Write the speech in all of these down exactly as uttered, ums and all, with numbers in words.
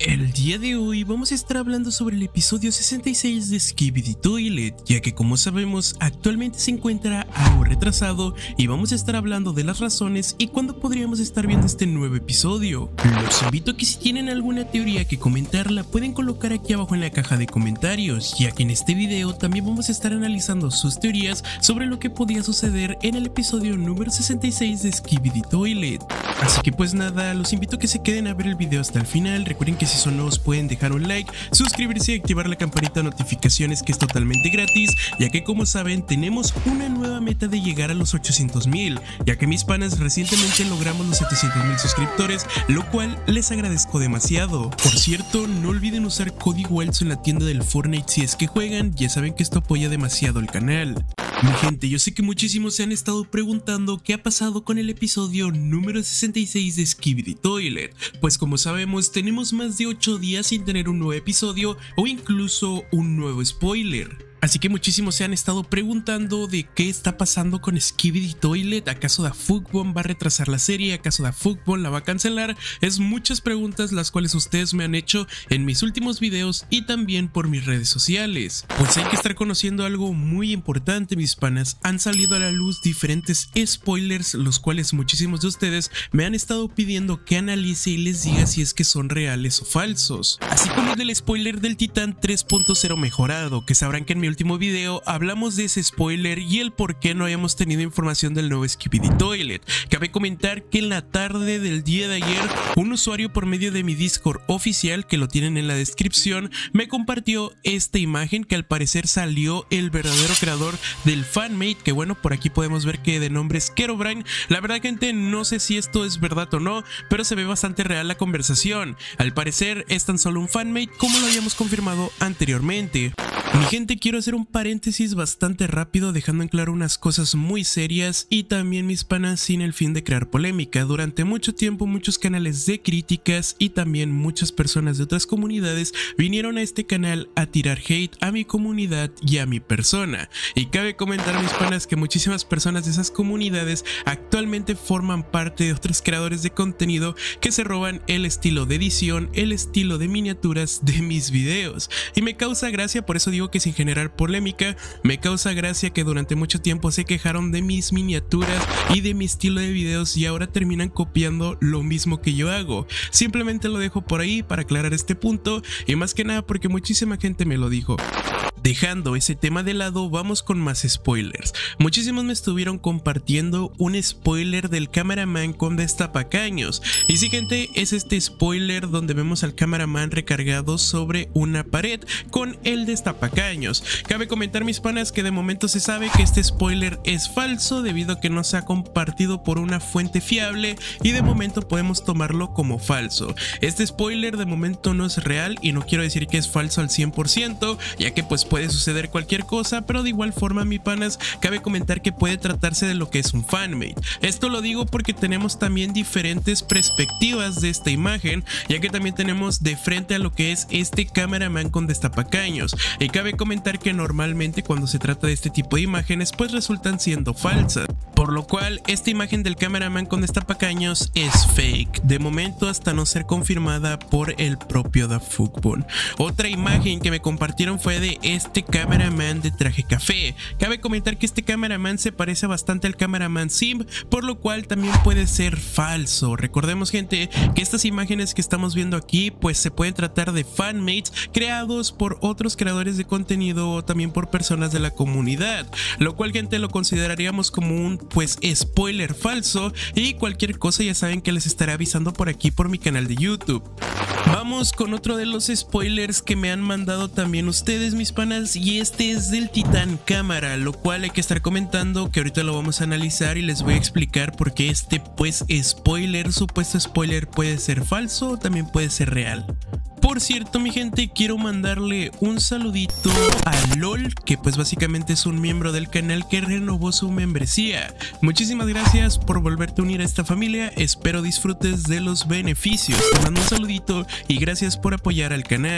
El día de hoy vamos a estar hablando sobre el episodio sesenta y seis de Skibidi Toilet, ya que como sabemos actualmente se encuentra algo retrasado y vamos a estar hablando de las razones y cuándo podríamos estar viendo este nuevo episodio. Los invito a que si tienen alguna teoría que comentarla pueden colocar aquí abajo en la caja de comentarios, ya que en este video también vamos a estar analizando sus teorías sobre lo que podía suceder en el episodio número sesenta y seis de Skibidi Toilet. Así que pues nada, los invito a que se queden a ver el video hasta el final. Recuerden que si son nuevos pueden dejar un like, suscribirse y activar la campanita de notificaciones, que es totalmente gratis, ya que como saben tenemos una nueva meta de llegar a los ochocientos mil, ya que mis panas recientemente logramos los setecientos mil suscriptores, lo cual les agradezco demasiado. Por cierto, no olviden usar código ELSO en la tienda del Fortnite si es que juegan, ya saben que esto apoya demasiado el canal. Mi gente, yo sé que muchísimos se han estado preguntando qué ha pasado con el episodio número sesenta y seis de Skibidi Toilet, pues como sabemos tenemos más de ocho días sin tener un nuevo episodio o incluso un nuevo spoiler. Así que muchísimos se han estado preguntando de qué está pasando con Skibidi Toilet. ¿Acaso DaFuqBomb va a retrasar la serie? ¿Acaso DaFuqBomb la va a cancelar? Es muchas preguntas las cuales ustedes me han hecho en mis últimos videos y también por mis redes sociales. Pues hay que estar conociendo algo muy importante, mis panas. Han salido a la luz diferentes spoilers, los cuales muchísimos de ustedes me han estado pidiendo que analice y les diga si es que son reales o falsos. Así como el del spoiler del Titán tres punto cero mejorado, que sabrán que en mi último video hablamos de ese spoiler y el por qué no habíamos tenido información del nuevo Skibidi Toilet. Cabe comentar que en la tarde del día de ayer un usuario por medio de mi Discord oficial, que lo tienen en la descripción, me compartió esta imagen que al parecer salió el verdadero creador del fanmate, que bueno, por aquí podemos ver que de nombre es Kerobrine. La verdad, gente, no sé si esto es verdad o no, pero se ve bastante real la conversación. Al parecer es tan solo un fanmate como lo habíamos confirmado anteriormente. Mi gente, quiero hacer un paréntesis bastante rápido dejando en claro unas cosas muy serias y también, mis panas, sin el fin de crear polémica. Durante mucho tiempo muchos canales de críticas y también muchas personas de otras comunidades vinieron a este canal a tirar hate a mi comunidad y a mi persona. Y cabe comentar, mis panas, que muchísimas personas de esas comunidades actualmente forman parte de otros creadores de contenido que se roban el estilo de edición, el estilo de miniaturas de mis videos. Y me causa gracia, por eso digo que sin generar polémica, me causa gracia que durante mucho tiempo se quejaron de mis miniaturas y de mi estilo de videos y ahora terminan copiando lo mismo que yo hago. Simplemente lo dejo por ahí para aclarar este punto y más que nada porque muchísima gente me lo dijo. Dejando ese tema de lado, vamos con más spoilers. Muchísimos me estuvieron compartiendo un spoiler del cameraman con destapacaños. Y sí, gente, es este spoiler donde vemos al cameraman recargado sobre una pared con el destapacaños. Cabe comentar, mis panas, que de momento se sabe que este spoiler es falso debido a que no se ha compartido por una fuente fiable y de momento podemos tomarlo como falso. Este spoiler de momento no es real y no quiero decir que es falso al cien por ciento, ya que pues puede suceder cualquier cosa, pero de igual forma, mi panas, cabe comentar que puede tratarse de lo que es un fanmate. Esto lo digo porque tenemos también diferentes perspectivas de esta imagen, ya que también tenemos de frente a lo que es este cameraman con destapacaños, y cabe comentar que normalmente cuando se trata de este tipo de imágenes pues resultan siendo falsas, por lo cual esta imagen del cameraman con destapacaños es fake, de momento hasta no ser confirmada por el propio DaFuqBomb. Otra imagen que me compartieron fue de este Este cameraman de traje café. Cabe comentar que este cameraman se parece bastante al cameraman Sim, por lo cual también puede ser falso. Recordemos, gente, que estas imágenes que estamos viendo aquí pues se pueden tratar de fanmates creados por otros creadores de contenido o también por personas de la comunidad, lo cual, gente, lo consideraríamos como un pues spoiler falso y cualquier cosa ya saben que les estaré avisando por aquí por mi canal de YouTube. Vamos con otro de los spoilers que me han mandado también ustedes, mis panas, y este es del Titán Cámara, lo cual hay que estar comentando que ahorita lo vamos a analizar y les voy a explicar por qué este pues spoiler, supuesto spoiler, puede ser falso o también puede ser real. Por cierto, mi gente, quiero mandarle un saludito a LOL, que pues básicamente es un miembro del canal que renovó su membresía. Muchísimas gracias por volverte a unir a esta familia, espero disfrutes de los beneficios. Te mando un saludito y gracias por apoyar al canal.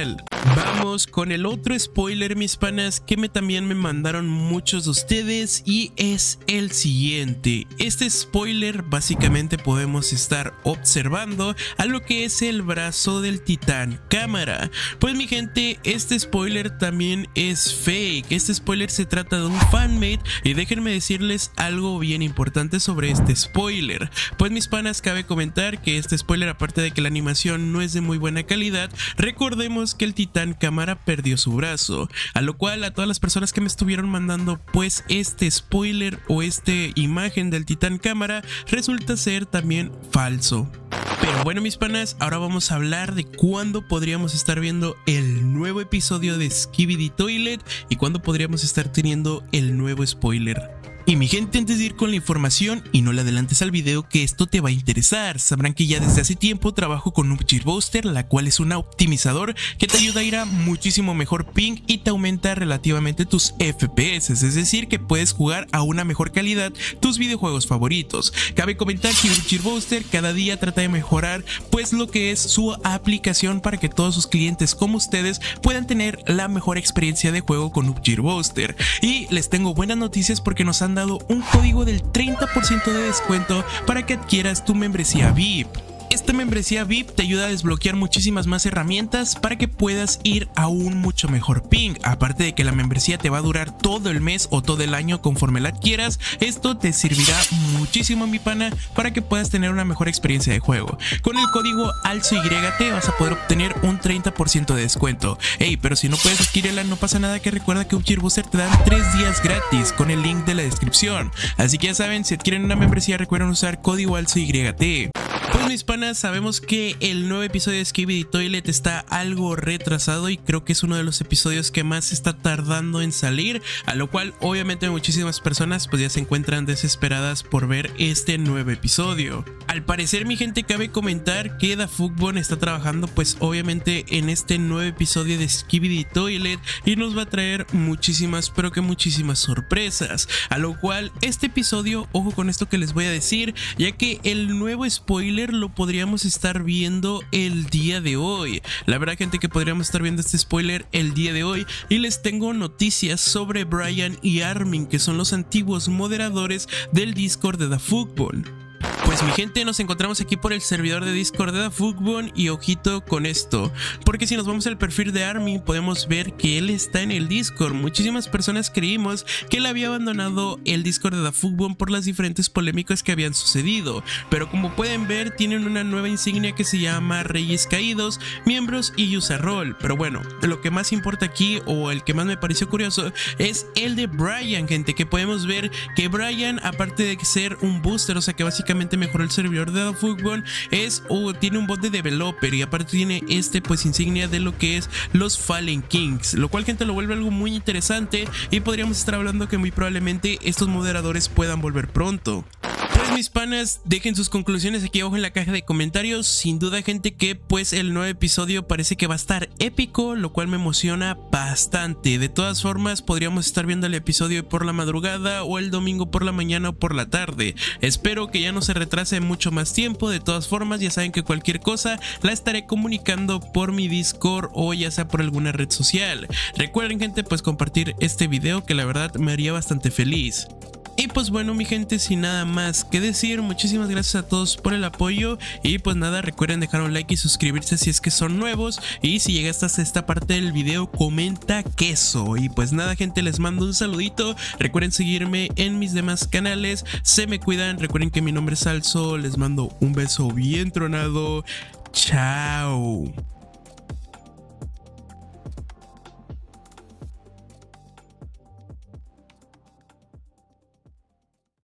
Vamos con el otro spoiler, mis panas, que me, también me mandaron muchos de ustedes, y es el siguiente. Este spoiler básicamente podemos estar observando a lo que es el brazo del Titán Cámara. Pues mi gente, este spoiler también es fake. Este spoiler se trata de un fanmade, y déjenme decirles algo bien importante sobre este spoiler. Pues mis panas, cabe comentar que este spoiler, aparte de que la animación no es de muy buena calidad, recordemos que el Titán Cámara perdió su brazo, a lo cual a todas las personas que me estuvieron mandando pues este spoiler o este imagen del Titán Cámara resulta ser también falso. Pero bueno, mis panas, ahora vamos a hablar de cuándo podríamos estar viendo el nuevo episodio de Skibidi Toilet y cuándo podríamos estar teniendo el nuevo spoiler. Y mi gente, antes de ir con la información, y no le adelantes al video que esto te va a interesar, sabrán que ya desde hace tiempo trabajo con Upgear Booster, la cual es un optimizador que te ayuda a ir a muchísimo mejor ping y te aumenta relativamente tus F P S, es decir, que puedes jugar a una mejor calidad tus videojuegos favoritos. Cabe comentar que Upgear Booster cada día trata de mejorar pues lo que es su aplicación para que todos sus clientes como ustedes puedan tener la mejor experiencia de juego con Upgear Booster. Y les tengo buenas noticias porque nos han dado un código del treinta por ciento de descuento para que adquieras tu membresía V I P. Esta membresía V I P te ayuda a desbloquear muchísimas más herramientas para que puedas ir a un mucho mejor ping. Aparte de que la membresía te va a durar todo el mes o todo el año conforme la adquieras, esto te servirá muchísimo, mi pana, para que puedas tener una mejor experiencia de juego. Con el código ALSOYT vas a poder obtener un treinta por ciento de descuento. Ey, pero si no puedes adquirirla, no pasa nada, que recuerda que Upgear Booster te dan tres días gratis con el link de la descripción. Así que ya saben, si adquieren una membresía recuerden usar código ALSOYT. Pues mis panas, sabemos que el nuevo episodio de Skibidi Toilet está algo retrasado y creo que es uno de los episodios que más está tardando en salir, a lo cual obviamente muchísimas personas pues ya se encuentran desesperadas por ver este nuevo episodio. Al parecer, mi gente, cabe comentar que DaFugbon está trabajando pues obviamente en este nuevo episodio de Skibidi Toilet y nos va a traer muchísimas, pero que muchísimas sorpresas, a lo cual este episodio, ojo con esto que les voy a decir, ya que el nuevo spoiler lo podríamos estar viendo el día de hoy. La verdad, gente, que podríamos estar viendo este spoiler el día de hoy, y les tengo noticias sobre Brian y Armin, que son los antiguos moderadores del Discord de DaFugbon. Pues mi gente, nos encontramos aquí por el servidor de Discord de DaFugbon y ojito con esto, porque si nos vamos al perfil de Armin podemos ver que él está en el Discord. Muchísimas personas creímos que él había abandonado el Discord de DaFugbon por las diferentes polémicas que habían sucedido, pero como pueden ver tienen una nueva insignia que se llama Reyes Caídos, Miembros y User Role. Pero bueno, lo que más importa aquí, o el que más me pareció curioso, es el de Brian, gente, que podemos ver que Brian, aparte de ser un booster, o sea que básicamente mejoró el servidor de DaFugbon, es o tiene un bot de developer, y aparte tiene este pues insignia de lo que es los Fallen Kings, lo cual, gente, lo vuelve algo muy interesante y podríamos estar hablando que muy probablemente estos moderadores puedan volver pronto. Pues mis panas, dejen sus conclusiones aquí abajo en la caja de comentarios. Sin duda, gente, que pues el nuevo episodio parece que va a estar épico, lo cual me emociona bastante. De todas formas, podríamos estar viendo el episodio por la madrugada o el domingo por la mañana o por la tarde. Espero que ya no se retrase mucho más tiempo. De todas formas, ya saben que cualquier cosa la estaré comunicando por mi Discord o ya sea por alguna red social. Recuerden, gente, pues compartir este video, que la verdad me haría bastante feliz. Y pues bueno, mi gente, sin nada más que decir, muchísimas gracias a todos por el apoyo. Y pues nada, recuerden dejar un like y suscribirse si es que son nuevos. Y si llegaste hasta esta parte del video, comenta queso. Y pues nada, gente, les mando un saludito. Recuerden seguirme en mis demás canales. Se me cuidan. Recuerden que mi nombre es Alzo. Les mando un beso bien tronado. Chao.